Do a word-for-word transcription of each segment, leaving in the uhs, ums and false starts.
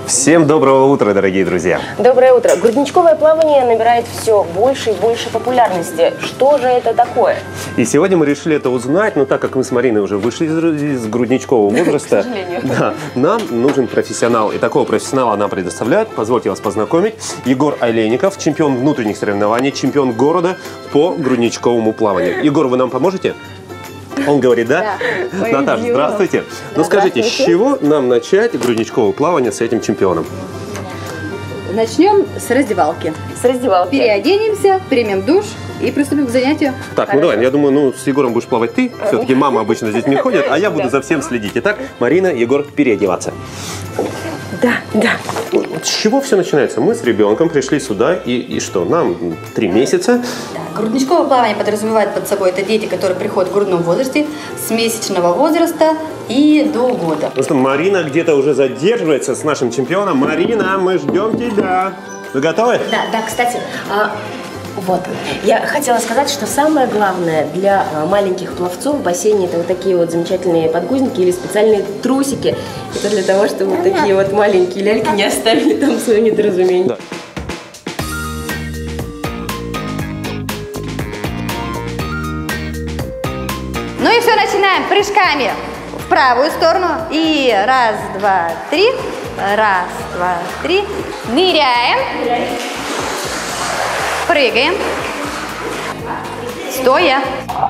Всем доброго утра, дорогие друзья! Доброе утро! Грудничковое плавание набирает все больше и больше популярности. Что же это такое? И сегодня мы решили это узнать, но так как мы с Мариной уже вышли из, из грудничкового возраста, да, нам нужен профессионал. И такого профессионала нам предоставляют. Позвольте вас познакомить. Егор Олейников, чемпион внутренних соревнований, чемпион города по грудничковому плаванию. Егор, вы нам поможете? Он говорит, да? Да. Наташа, здравствуйте. Ну скажите, с чего нам начать грудничковое плавание с этим чемпионом? Начнем с раздевалки. С раздевалки. Переоденемся, примем душ и приступим к занятию. Так, Хорошо. ну давай, я думаю, ну с Егором будешь плавать ты. Все-таки мама обычно с детьми ходит, а я буду за всем следить. Итак, Марина, Егор, переодеваться. Да, да. Вот с чего все начинается? Мы с ребенком пришли сюда, и, и что? Нам три месяца. Да. Грудничковое плавание подразумевает под собой это дети, которые приходят в грудном возрасте с месячного возраста и до года. Потому что Марина где-то уже задерживается с нашим чемпионом. Марина, мы ждем тебя. Вы готовы? Да, да, кстати, а, вот, я хотела сказать, что самое главное для маленьких пловцов в бассейне это вот такие вот замечательные подгузники или специальные трусики. Это для того, чтобы вот такие вот маленькие ляльки не оставили там свое недоразумение. Да. Ну и все, начинаем прыжками в правую сторону. И раз, два, три. Раз, два, три. Ныряем. Прыгаем. Стоя.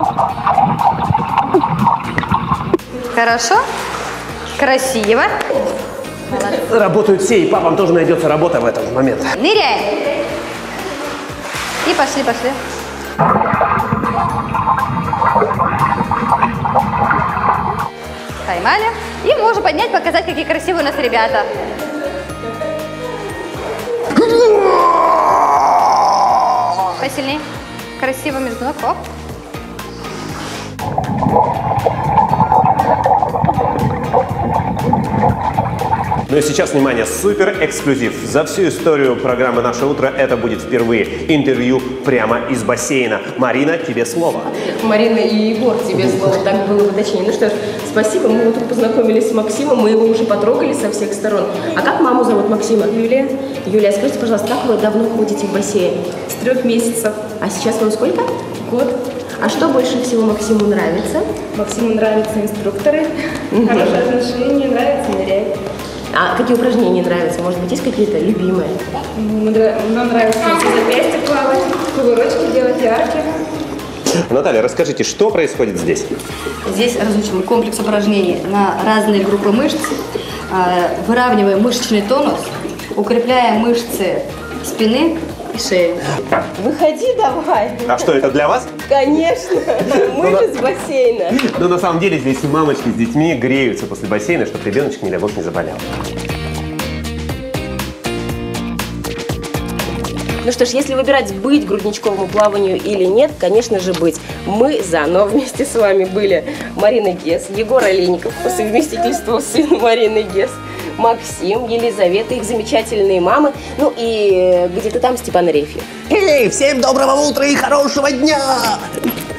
Хорошо. Красиво. Работают все, и папам тоже найдется работа в этот момент. Ныряем. И пошли, пошли. Поймали. И можно поднять, показать, какие красивые у нас ребята. Посильнее. Красиво между ног. Оп. Ну и сейчас, внимание, супер эксклюзив. За всю историю программы «Наше утро» это будет впервые интервью прямо из бассейна. Марина, тебе слово. Марина и Егор, тебе слово. Так было бы точнее. Ну что ж, спасибо. Мы вот тут познакомились с Максимом, мы его уже потрогали со всех сторон. А как маму зовут Максима? Юлия. Юлия, скажите, пожалуйста, как вы давно ходите в бассейн? С трех месяцев. А сейчас вам сколько? Год. А что больше всего Максиму нравится? Максиму нравятся инструкторы, хорошие отношения, нравится нырять. А какие упражнения нравятся? Может быть, есть какие-то любимые? Нам нравится на запястье плавать, кувырочки делать яркие. Наталья, расскажите, что происходит здесь? Здесь разучим комплекс упражнений на разные группы мышц. Выравниваем мышечный тонус, укрепляем мышцы спины и шеи. Выходи давай. А что, это для вас? Конечно, мы же с бассейна. Но на самом деле здесь мамочки с детьми греются после бассейна, чтобы ребеночек, не дай бог, не заболел. Ну что ж, если выбирать, быть грудничковому плаванию или нет, конечно же быть. Мы за, но вместе с вами были Марина Гес, Егор Олейников по совместительству сын Марины Гес, Максим, Елизавета, их замечательные мамы, ну и где-то там Степан Рефьев. Эй, всем доброго утра и хорошего дня!